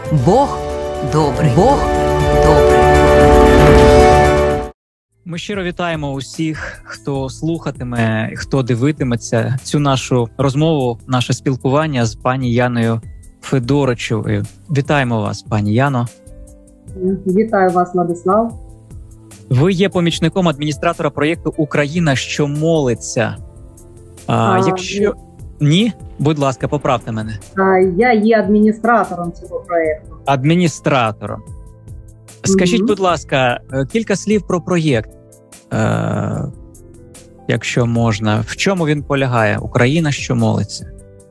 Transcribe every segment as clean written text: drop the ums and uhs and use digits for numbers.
Бог добрий. Бог добрий. Ми щиро вітаємо усіх, хто слухатиме, хто дивитиметься цю нашу розмову, наше спілкування з пані Яною Федоричевою. Вітаємо вас, пані Яно. Вітаю вас, Владислав. Ви є помічником адміністратора проєкту «Україна, що молиться». Якщо ні, будь ласка, поправте мене. Я є адміністратором цього проєкту. Адміністратором. Скажіть, будь ласка, кілька слів про проєкт, якщо можна. В чому він полягає? «Україна, що молиться».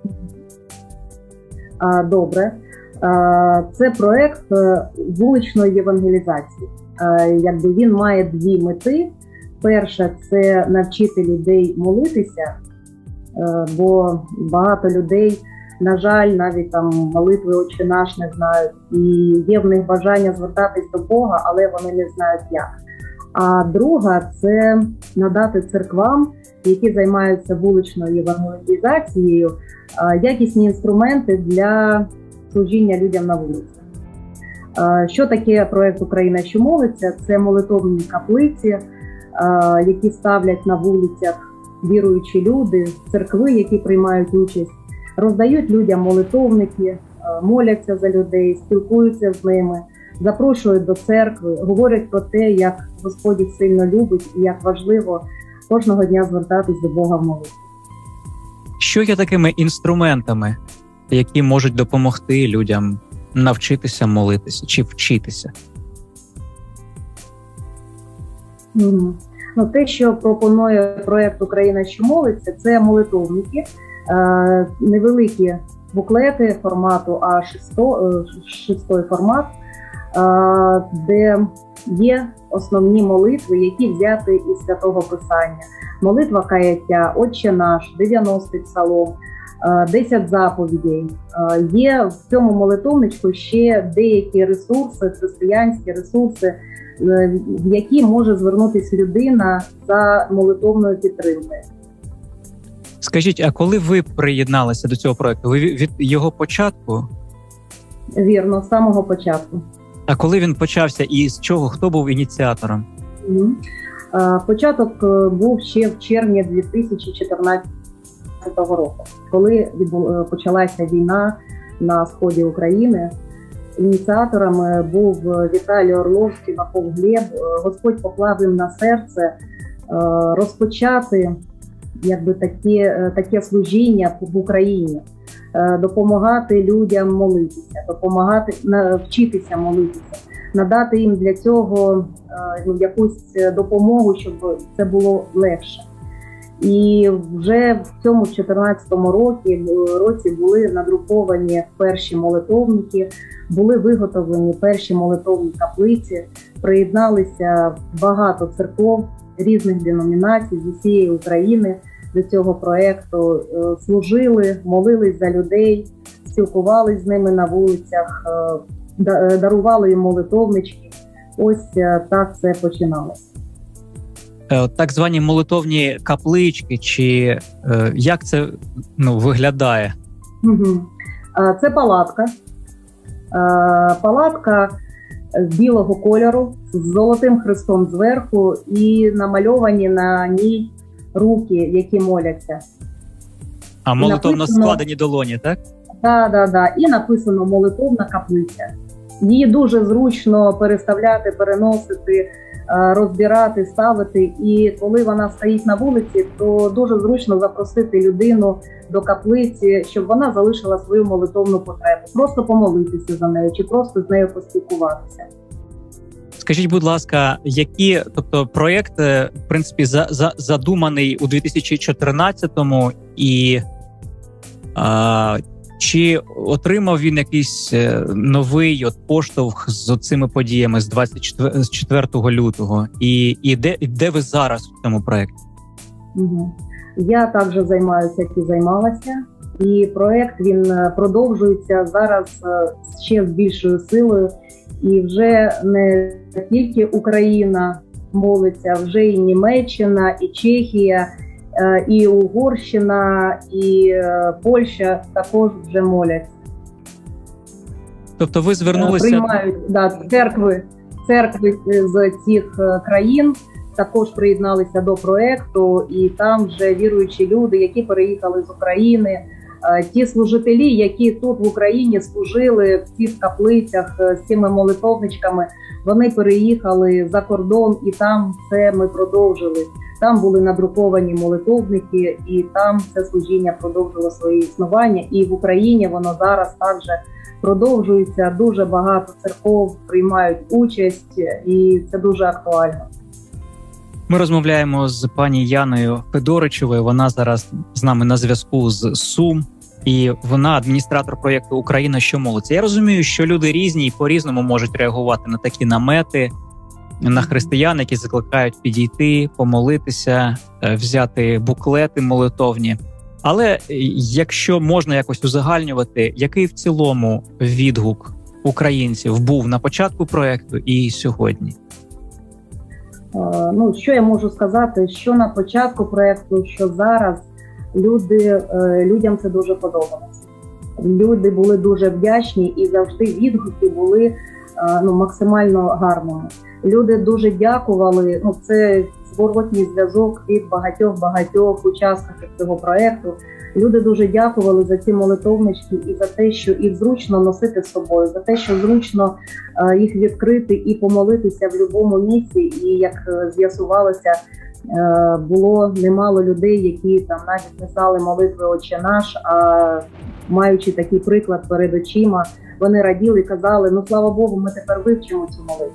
Добре. Це проєкт вуличної євангелізації. Якби він має дві мети. Перша – це навчити людей молитися, бо багато людей, на жаль, навіть там молитви «Отче наш» не знають. І є в них бажання звертатись до Бога, але вони не знають як. А друга – це надати церквам, які займаються вуличною євангелізацією, якісні інструменти для служіння людям на вулиці. Що таке проєкт «Україна, що молиться»? Це молитовні каплиці, які ставлять на вулицях віруючі люди, церкви, які приймають участь, роздають людям молитовники, моляться за людей, спілкуються з ними, запрошують до церкви, говорять про те, як Господь їх сильно любить і як важливо кожного дня звертатись до Бога в молитві. Що є такими інструментами, які можуть допомогти людям навчитися молитися чи вчитися? Те, що пропонує проєкт «Україна, що молиться», це молитовники, невеликі буклети формату А6 формат, де є основні молитви, які взяті із Святого Писання. Молитва каяття, «Отче наш», 90-й псалом, 10 заповідей. Є в цьому молитовничку ще деякі ресурси, християнські ресурси, в які може звернутися людина за молитовною підтримкою. Скажіть, а коли ви приєдналися до цього проєкту? Ви від його початку? Вірно, з самого початку. А коли він почався і з чого? Хто був ініціатором? Початок був ще в червні 2014 року, коли почалася війна на сході України. Ініціаторами був Віталій Орловський, Баков Глеб. Господь поклав їм на серце розпочати таке служіння в Україні, допомагати людям молитися, вчитися молитися, надати їм для цього якусь допомогу, щоб це було легше. І вже в цьому 2014 році були надруковані перші молитовники, були виготовлені перші молитовні каплиці, приєдналися багато церков різних деномінацій з усієї України до цього проєкту, служили, молились за людей, спілкувались з ними на вулицях, дарували їм молитовнички. Ось так це починалося. Так звані молитовні каплички, чи як це виглядає? Це палатка. Палатка білого кольору з золотим хрестом зверху і намальовані на ній руки, які моляться. А молитовно складені долоні, так? Так. І написано «Молитовна каплиця». Її дуже зручно переставляти, переносити, розбирати, ставити. І коли вона стоїть на вулиці, то дуже зручно запросити людину до каплиці, щоб вона залишила свою молитовну потребу. Просто помолитися за нею чи просто з нею поспілкуватися. Скажіть, будь ласка, проєкт, в принципі, задуманий у 2014-му, і чи отримав він якийсь новий поштовх з цими подіями з 24 лютого? І де ви зараз в цьому проєкті? Я також займаюся, як і займалася. І проєкт, він продовжується зараз ще з більшою силою. І вже не тільки Україна молиться, вже і Німеччина, і Чехія, і Угорщина, і Польща також вже моляться. Тобто ви звернулися... Приймають церкви з цих країн, також приєдналися до проєкту, і там вже віруючі люди, які переїхали з України, ті служителі, які тут в Україні служили в цих каплицях з цими молитовничками, вони переїхали за кордон, і там це ми продовжили. Там були надруковані молитовники, і там це служіння продовжило своє існування. І в Україні воно зараз також продовжується. Дуже багато церков приймають участь, і це дуже актуально. Ми розмовляємо з пані Яною Федоричевою. Вона зараз з нами на зв'язку з Сум, і вона адміністратор проєкту «Україна, що молиться». Я розумію, що люди різні і по-різному можуть реагувати на такі намети, на християн, які закликають підійти, помолитися, взяти буклети молитовні. Але якщо можна якось узагальнювати, який в цілому відгук українців був на початку проєкту і сьогодні? Що я можу сказати, що на початку проєкту, що зараз людям це дуже подобалося. Люди були дуже вдячні і завжди відгуки були максимально гарними. Люди дуже дякували, це зворотній зв'язок від багатьох учасників цього проєкту. Люди дуже дякували за ці молитовнички і за те, що їх зручно носити з собою, за те, що зручно їх відкрити і помолитися в будь-якому місці. І, як з'ясувалося, було немало людей, які там навіть не знали молитви «Отче наш», а маючи такий приклад перед очима, вони раділи і казали, слава Богу, ми тепер вивчимо цю молитву.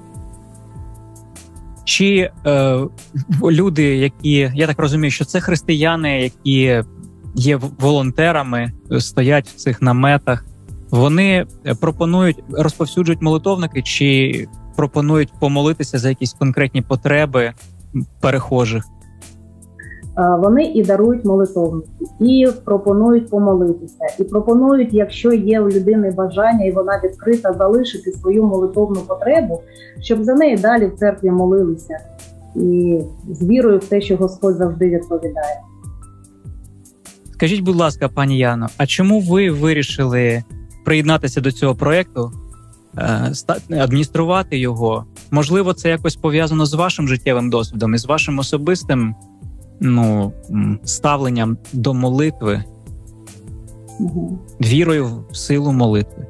Чи люди, які, я так розумію, що це християни, які є волонтерами, стоять в цих наметах, вони розповсюджують молитовники, чи пропонують помолитися за якісь конкретні потреби перехожих? Вони і дарують молитовники, і пропонують помолитися, і пропонують, якщо є у людини бажання і вона відкрита, залишити свою молитовну потребу, щоб за неї далі в церкві молилися. І з вірою в те, що Господь завжди відповідає. Скажіть, будь ласка, пані Яно, а чому ви вирішили приєднатися до цього проєкту, адмініструвати його? Можливо, це якось пов'язано з вашим життєвим досвідом і з вашим особистим ставленням до молитви, вірою в силу молитви?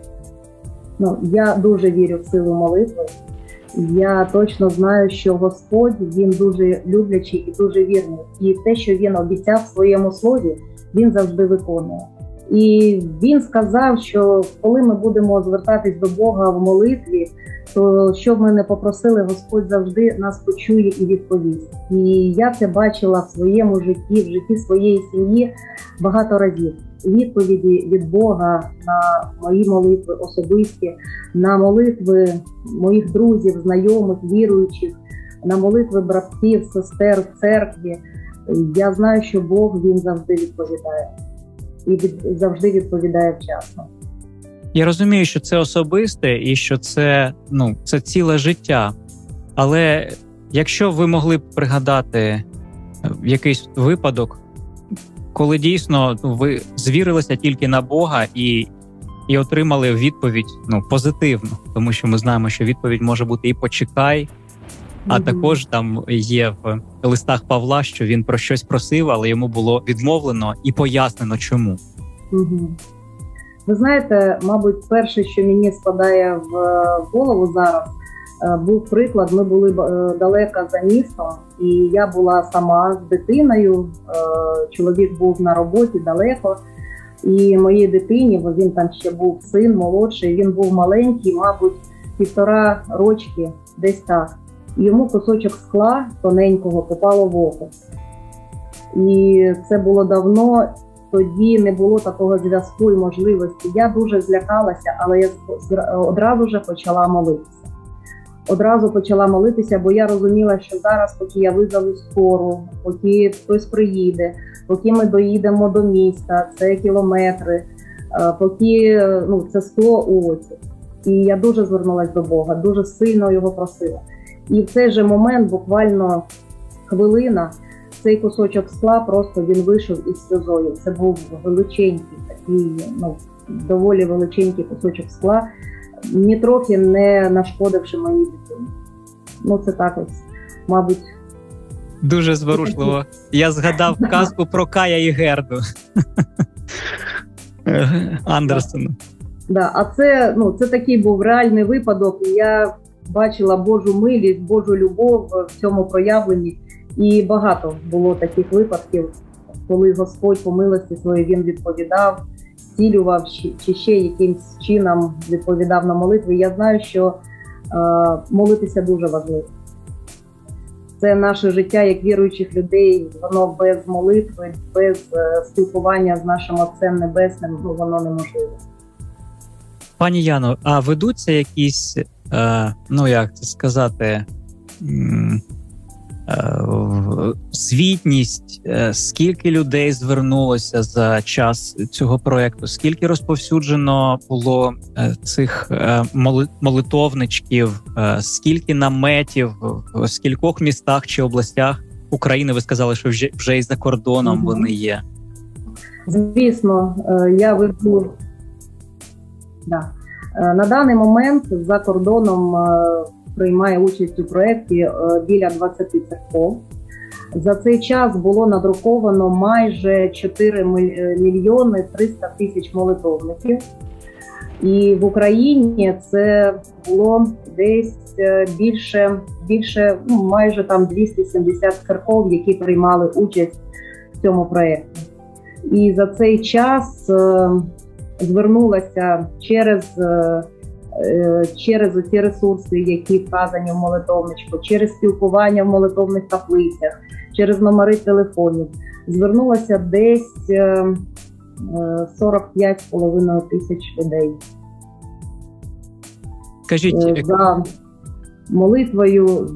Я дуже вірю в силу молитви. Я точно знаю, що Господь, Він дуже люблячий і дуже вірний. І те, що Він обіцяв в своєму слові, Він завжди виконує. І Він сказав, що коли ми будемо звертатись до Бога в молитві, то що б ми не попросили, Господь завжди нас почує і відповість. І я це бачила в своєму житті, в житті своєї сім'ї багато разів. Відповіді від Бога на мої молитви особисті, на молитви моїх друзів, знайомих, віруючих, на молитви братів, сестер в церкві. Я знаю, що Бог, Він завжди відповідає. І завжди відповідає вчасно. Я розумію, що це особисте і що це ціле життя. Але якщо ви могли б пригадати якийсь випадок, коли дійсно ви звірилися тільки на Бога і отримали відповідь позитивну, тому що ми знаємо, що відповідь може бути і «почекай», а також там є в листах Павла, що він про щось просив, але йому було відмовлено і пояснено, чому. Ви знаєте, мабуть, перше, що мені спадає в голову зараз, був приклад. Ми були далеко за містом, і я була сама з дитиною, чоловік був на роботі далеко, і моїй дитині, бо він там ще був син молодший, він був маленький, мабуть, 1,5 рочки, десь так. І йому кусочок скла тоненького попало в око. І це було давно, тоді не було такого зв'язку і можливості. Я дуже злякалася, але я одразу ж почала молитися. Одразу почала молитися, бо я розуміла, що зараз, поки я визову скору, поки хтось приїде, поки ми доїдемо до міста, це кілометри, поки це скло у оці. І я дуже звернулася до Бога, дуже сильно його просила. І в цей же момент, буквально хвилина, цей кусочок скла просто він вийшов із сльозою. Це був величенький такий, доволі величенький кусочок скла, нітрохи не нашкодивши моїй дитині. Ну, це так ось, мабуть. Дуже зворушливо. Я згадав казку про Кая і Герду Андерсена. Да, а це такий був реальний випадок. Я бачила Божу милість, Божу любов в цьому проявленні. І багато було таких випадків, коли Господь по милості своїй Він відповідав, зцілював, чи ще якимсь чином відповідав на молитви. Я знаю, що молитися дуже важливо. Це наше життя як віруючих людей, воно без молитви, без спілкування з нашим Отцем Небесним, воно неможливо. Пані Яно, а ведуться якісь, як це сказати, звітність, скільки людей звернулося за час цього проєкту, скільки розповсюджено було цих молитовничків, скільки наметів, в скількох містах чи областях України, ви сказали, що вже і за кордоном вони є? Звісно, я веду. Да. На даний момент за кордоном приймає участь у проєкті біля 20 церков. За цей час було надруковано майже 4 мільйони 300 тисяч молитовників. І в Україні це було десь більше майже там 270 церков, які приймали участь в цьому проєкті. І за цей час звернулася через ці ресурси, які вказані в молитовничку, через спілкування в молитовних каплицях, через номери телефонів. Звернулося десь 45,5 тисяч людей. Скажіть, за молитвою,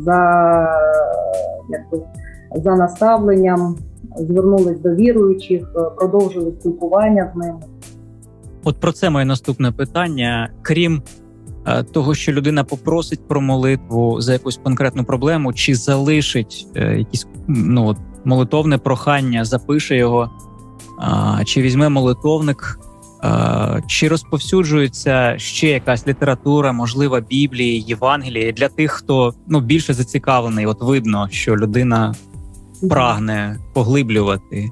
за наставленням, звернулись до віруючих, продовжили спілкування з ними. От про це моє наступне питання. Крім того, що людина попросить про молитву за якусь конкретну проблему, чи залишить якісь молитовне прохання, запише його, чи візьме молитовник, чи розповсюджується ще якась література, можливо, Біблії, Євангелії для тих, хто більше зацікавлений. От видно, що людина прагне поглиблювати.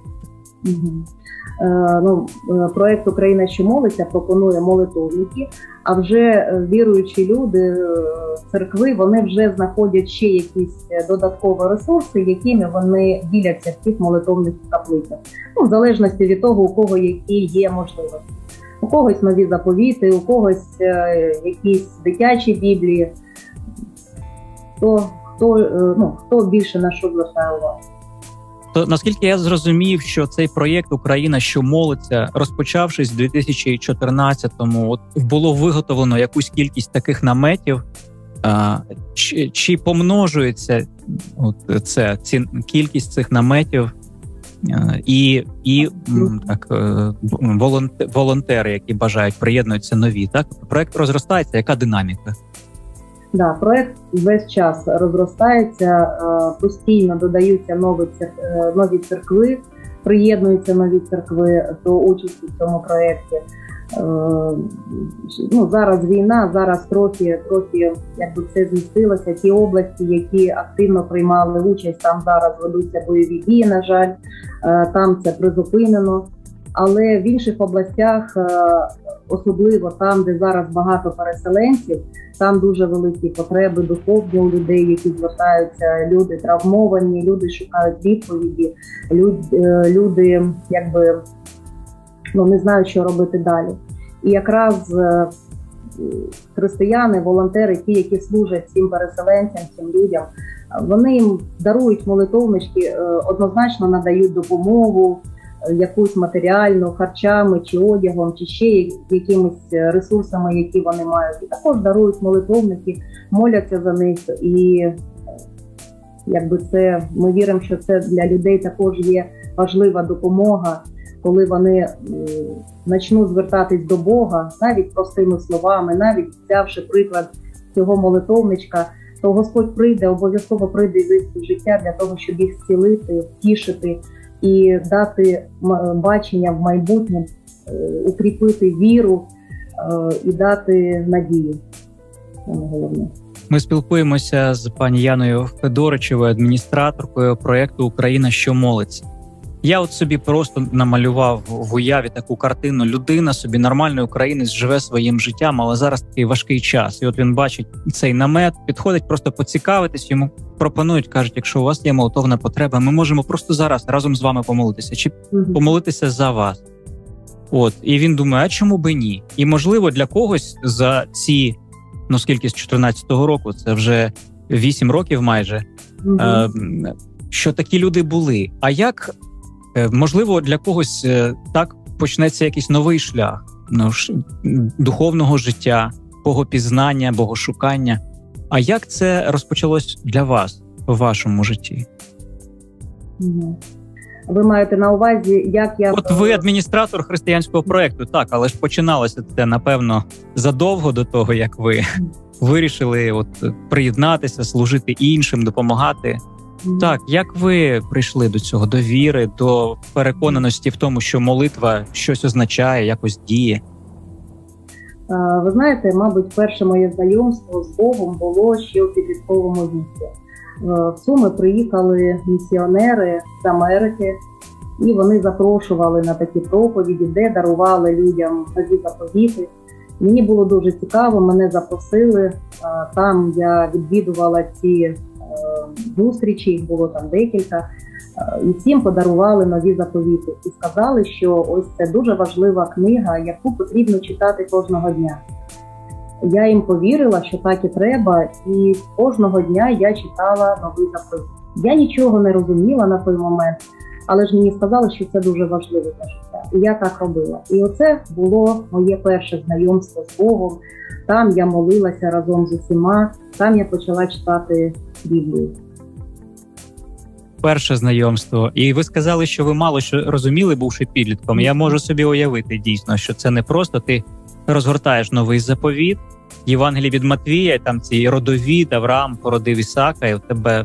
Проєкт «Україна, що молиться» пропонує молитовники, а вже віруючі люди, церкви, вони вже знаходять ще якісь додаткові ресурси, якими вони діляться в цих молитовних каплицях. В залежності від того, у кого які є можливості. У когось нові заповіти, у когось якісь дитячі біблії. Хто більше на що звертає увагу. То, наскільки я зрозумів, що цей проєкт «Україна, що молиться», розпочавшись в 2014-му, було виготовлено якусь кількість таких наметів, чи помножується кількість цих наметів і волонтери, які бажають, приєднуються нові, так? Проєкт розростається, яка динаміка? Да, проект весь час розростається, постійно додаються нові церкви, приєднуються нові церкви до участі в цьому проєкті. Зараз війна, зараз трохи це змістилося. Ті області, які активно приймали участь, там зараз ведуться бойові дії, на жаль, там це призупинено. Але в інших областях, особливо там, де зараз багато переселенців, там дуже великі потреби духовні у людей, які звертаються, люди травмовані, люди шукають відповіді, люди не знають, що робити далі. І якраз християни, волонтери, ті, які служать цим переселенцям, цим людям, вони їм дарують молитовнички, однозначно надають допомогу, якусь матеріальну, харчами, чи одягом, чи ще якимись ресурсами, які вони мають. І також дарують молитовники, моляться за них. І ми віримо, що це для людей також є важлива допомога, коли вони почнуть звертатись до Бога, навіть простими словами, навіть взявши приклад цього молитовничка, то Господь прийде, обов'язково прийде в їх життя для того, щоб їх зцілити, втішити, і дати бачення в майбутнє, укріпити віру і дати надію. Це головне. Ми спілкуємося з пані Яною Федоричевою, адміністраторкою проєкту «Україна, що молиться». Я от собі просто намалював в уяві таку картину. Людина собі, нормальний українець, живе своїм життям, але зараз такий важкий час. І от він бачить цей намет, підходить просто поцікавитись, йому пропонують, кажуть, якщо у вас є молитовна потреба, ми можемо просто зараз разом з вами помолитися, чи помолитися за вас. От, і він думає, а чому би ні? І, можливо, для когось за ці, скільки з 14-го року, це вже 8 років майже, що такі люди були. А як, можливо, для когось так почнеться якийсь новий шлях духовного життя, богопізнання, богошукання. А як це розпочалось для вас у вашому житті? Ви маєте на увазі, як я... От ви адміністратор християнського проєкту, так, але ж починалося це, напевно, задовго до того, як ви вирішили приєднатися, служити іншим, допомагати. Так, як ви прийшли до цього, до віри, до переконаності в тому, що молитва щось означає, якось діє? Ви знаєте, мабуть, перше моє знайомство з Богом було ще у підлітковому віці. В Суми приїхали місіонери з Америки, і вони запрошували на такі проповіді, де дарували людям нові заповіти. Мені було дуже цікаво, мене запросили, там я відвідувала ці зустрічі, їх було там декілька, і всім подарували нові заповіти. І сказали, що ось це дуже важлива книга, яку потрібно читати кожного дня. Я їм повірила, що так і треба, і кожного дня я читала новий заповіт. Я нічого не розуміла на той момент, але ж мені сказали, що це дуже важливо для життя. І я так робила. І оце було моє перше знайомство з Богом. Там я молилася разом з усіма, там я почала читати Біблію. Перше знайомство. І ви сказали, що ви мало що розуміли, бувши підлітком. Я можу собі уявити дійсно, що це не просто ти розгортаєш новий заповіт, Євангеліє від Матвія, і там ці родовід, Авраам породив Ісака, і у тебе...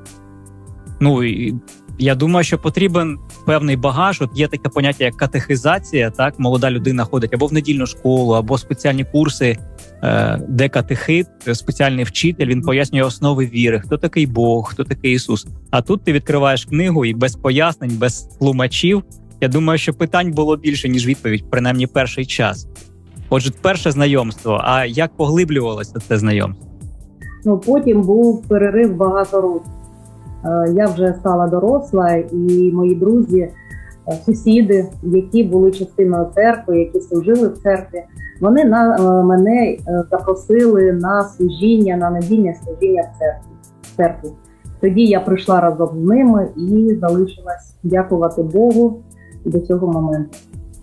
Я думаю, що потрібен певний багаж. От є таке поняття, як катехизація, так? Молода людина ходить або в недільну школу, або спеціальні курси, де катехит, спеціальний вчитель, він пояснює основи віри, хто такий Бог, хто такий Ісус. А тут ти відкриваєш книгу і без пояснень, без тлумачів. Я думаю, що питань було більше, ніж відповідь, принаймні перший час. Отже, перше знайомство. А як поглиблювалося це знайомство? Потім був перерив багато років. Я вже стала доросла, і мої друзі, сусіди, які були частиною церкви, які служили в церкві, вони мене запросили на служіння, на недільне служіння в церкві. Тоді я прийшла разом з ними і залишилась дякувати Богу до цього моменту.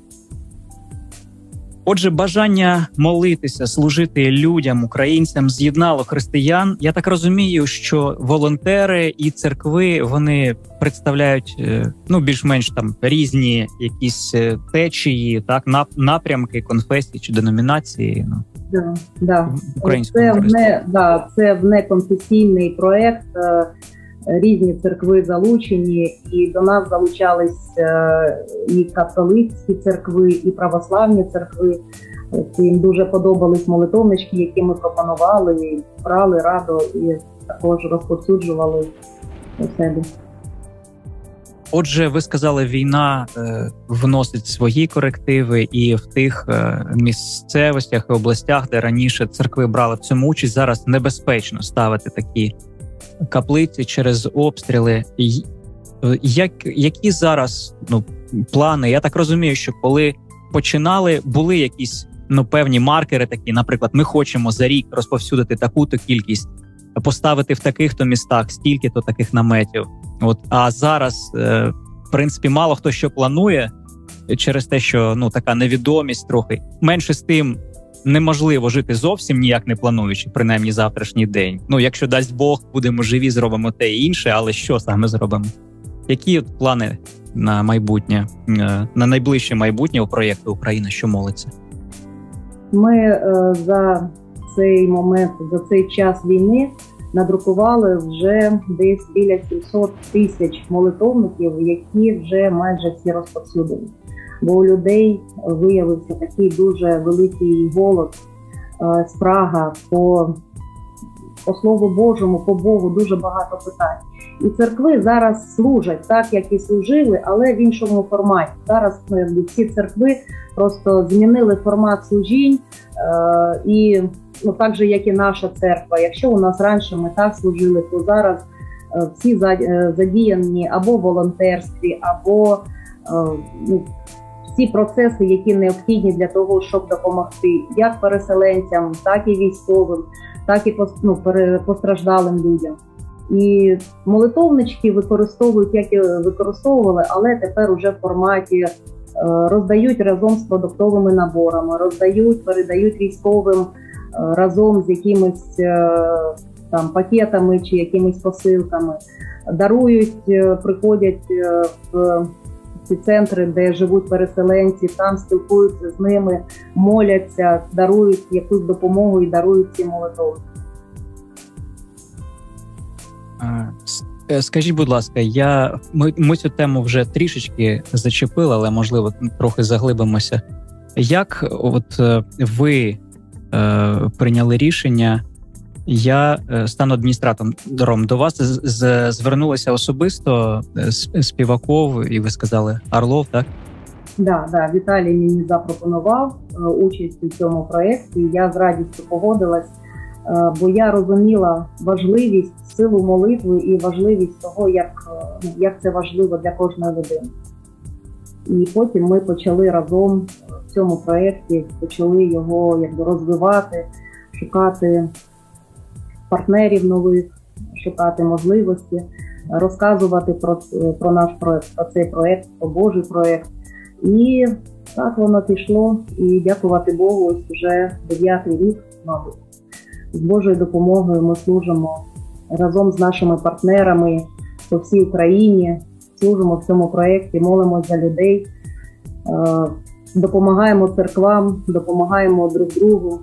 Отже, бажання молитися, служити людям, українцям з'єднало християн. Я так розумію, що волонтери і церкви, вони представляють більш-менш там різні якісь течії, так, напрямки, конфесії чи деномінації. Це внеконфесійний проєкт. Різні церкви залучені, і до нас залучались і католицькі церкви, і православні церкви. Їм дуже подобались молитовнички, які ми пропонували, і брали раду, і також розповсюджували у себе. Отже, ви сказали, війна вносить свої корективи, і в тих місцевостях і областях, де раніше церкви брали в цьому участь, зараз небезпечно ставити такі каплиці через обстріли. Які зараз плани? Я так розумію, що коли починали, були якісь певні маркери такі, наприклад, ми хочемо за рік розповсюдити таку-то кількість, поставити в таких-то містах стільки-то таких наметів. А зараз, в принципі, мало хто що планує через те, що така невідомість трохи. Менше з тим, неможливо жити зовсім ніяк не плануючи, принаймні завтрашній день. Якщо дасть Бог, будемо живі, зробимо те і інше, але що саме зробимо? Які плани на майбутнє, на найближче майбутнє у проєкту «Україна, що молиться»? Ми за цей момент, за цей час війни надрукували вже десь біля 700 тисяч молитовників, які вже майже всі розповсюдені. Бо у людей виявився такий дуже великий голод, спрага по Слову Божому, по Богу, дуже багато питань. І церкви зараз служать так, як і служили, але в іншому форматі. Зараз всі церкви просто змінили формат служінь, і так же, як і наша церква. Якщо у нас раніше ми так служили, то зараз всі задіяні або в волонтерстві, або всі процеси, які необхідні для того, щоб допомогти як переселенцям, так і військовим, так і постраждалим людям. І молитовнички використовують, як і використовували, але тепер уже в форматі роздають разом з продуктовими наборами, передають військовим разом з якимись там пакетами чи якимись посилками, дарують, приходять в ці центри, де живуть переселенці, там спілкуються з ними, моляться, дарують якусь допомогу і дарують ці молитви. Скажіть, будь ласка, ми цю тему вже трішечки зачепили, але, можливо, трохи заглибимося. Як от ви прийняли рішення, я стану адміністратором, до вас звернулися особисто Співаков, і ви сказали Орлов, так? Да, Віталій мені запропонував участь у цьому проєкті, і я з радістю погодилась, бо я розуміла важливість, силу молитви і важливість того, як це важливо для кожної людини. І потім ми почали разом в цьому проєкті, почали його розвивати, шукати партнерів нових, шукати можливості, розказувати про наш проєкт, про цей проєкт, про Божий проєкт. І так воно пішло, і дякувати Богу, ось вже 9-й рік, мабуть. З Божою допомогою ми служимо разом з нашими партнерами по всій Україні, служимо в цьому проєкті, молимося за людей, допомагаємо церквам, допомагаємо друг другу.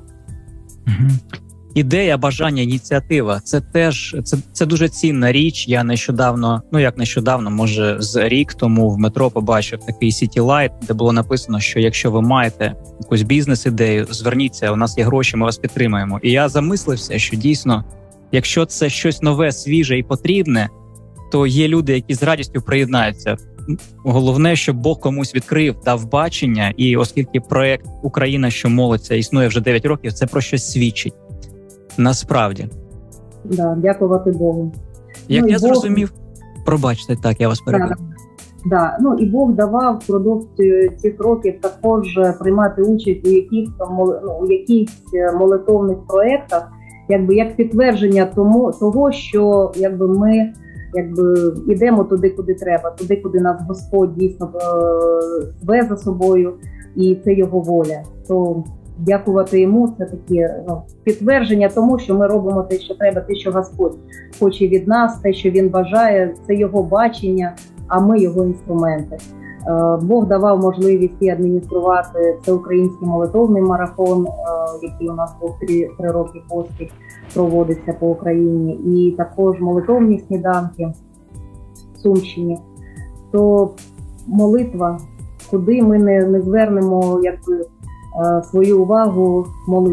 Ідея, бажання, ініціатива – це теж це дуже цінна річ. Я нещодавно, може з рік тому в метро побачив такий City Light, де було написано, що якщо ви маєте якусь бізнес-ідею, зверніться, у нас є гроші, ми вас підтримаємо. І я замислився, що дійсно, якщо це щось нове, свіже і потрібне, то є люди, які з радістю приєднаються. Головне, щоб Бог комусь відкрив, дав бачення, і оскільки проєкт «Україна, що молиться» існує вже 9 років, це про щось свідчить. Насправді. Да, дякувати Богу. Як я зрозумів, пробачте, так, я вас перебив. Да. І Бог давав впродовж цих років також приймати участь у якихось молитовних проєктах, як підтвердження того, що ми йдемо туди, куди треба, туди, куди нас Господь дійсно зве за собою, і це його воля. То дякувати йому, це таке підтвердження тому, що ми робимо те, що треба, те, що Господь хоче від нас, те, що Він бажає, це його бачення, а ми його інструменти. Бог давав можливість і адмініструвати всеукраїнський молитовний марафон, який у нас був 3 роки поспіль, проводиться по Україні, і також молитовні сніданки в Сумщині. То молитва, куди ми не звернемо свою увагу,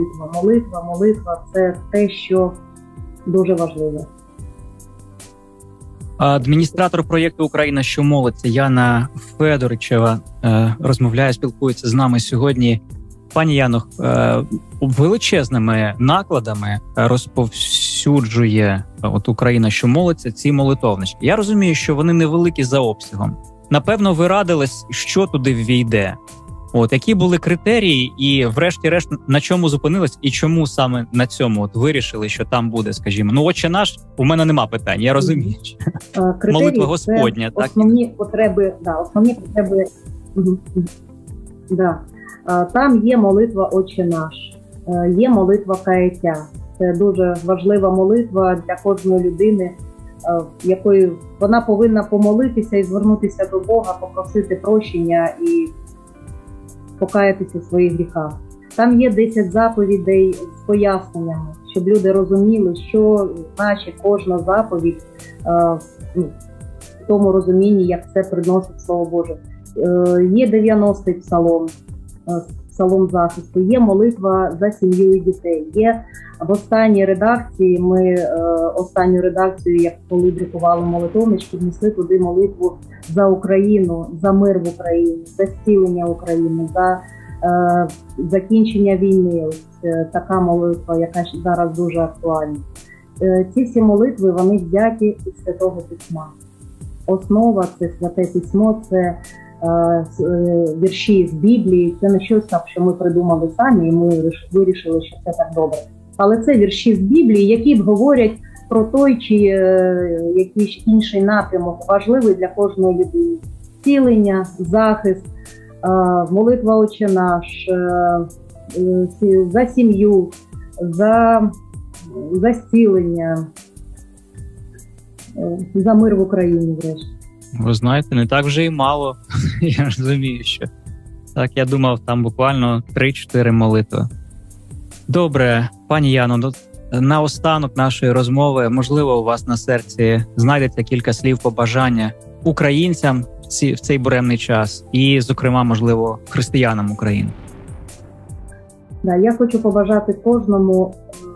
молитва – це те, що дуже важливе. Адміністратор проєкту «Україна, що молиться» Яна Федоричева спілкується з нами сьогодні. Пані Яно, величезними накладами розповсюджує «Україна, що молиться» ці молитовнички. Я розумію, що вони невеликі за обсягом. Напевно, ви радились, що туди ввійде. Які були критерії і, врешті-решт, на чому зупинились і чому саме на цьому вирішили, що там буде, скажімо. «Отче наш», у мене нема питань, я розумію. Молитва Господня. Основні потреби. Да. Там є молитва «Отче наш», є молитва каяття. Це дуже важлива молитва для кожної людини, якою вона повинна помолитися і звернутися до Бога, попросити прощення і покаятися в своїх гріхах. Там є 10 заповідей з поясненнями, щоб люди розуміли, що значить кожна заповідь в тому розумінні, як це приносить Слово Боже. Є 90-й псалом захисту, є молитва за сім'ю і дітей. Є в останній редакції, останню редакцію, як коли друкували молитовнички, внесли туди молитву за Україну, за мир в Україні, за зцілення України, за закінчення війни. Ось така молитва, яка зараз дуже актуальна. Ці всі молитви, вони взяті із Святого Письма. Основа – це Святе Письмо, це вірші з Біблії, це не щось так, що ми придумали самі, і ми вирішили, що це так добре. Але це вірші з Біблії, які говорять про той чи якийсь інший напрямок, важливий для кожної людини. Зцілення, захист, молитва Отче наш, за сім'ю, за зцілення, за мир в Україні, врешті. Ви знаєте, не так вже і мало. Я розумію, що так, я думав, там буквально 3-4 молитви. Добре, пані Яно, наостанок нашої розмови, можливо, у вас на серці знайдеться кілька слів побажання українцям в цей буремний час і, зокрема, можливо, християнам України. Да, я хочу побажати кожному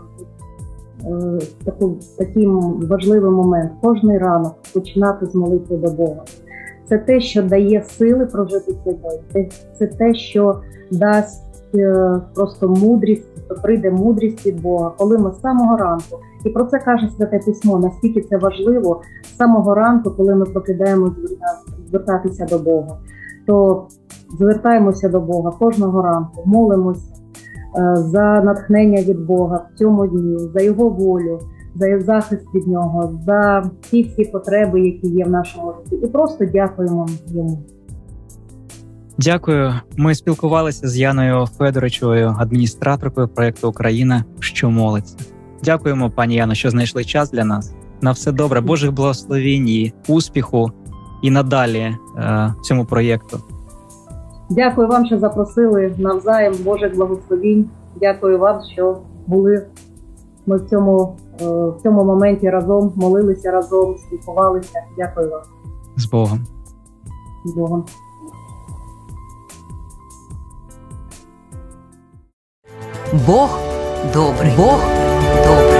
такий важливий момент. Кожний ранок починати з молитви до Бога. Це те, що дає сили прожити цей день. Це те, що дасть просто мудрість, прийде мудрість від Бога, коли ми з самого ранку, і про це каже Святе Письмо, наскільки це важливо з самого ранку, коли ми прокидаємо звертатися до Бога. То звертаємося до Бога кожного ранку, молимося за натхнення від Бога в цьому дні, за Його волю, за захист від Нього, за всі потреби, які є в нашому житті. І просто дякуємо Йому. Дякую. Ми спілкувалися з Яною Федоричевою, адміністраторкою проєкту «Україна, що молиться». Дякуємо, пані Яно, що знайшли час для нас. На все добре, Божих благословінь і успіху і надалі цьому проєкту. Дякую вам, що запросили, навзаєм Божих благословінь. Дякую вам, що були ми в цьому моменті разом, молилися разом, спілкувалися. Дякую вам. З Богом. З Богом. Бог добрий. Бог добрий.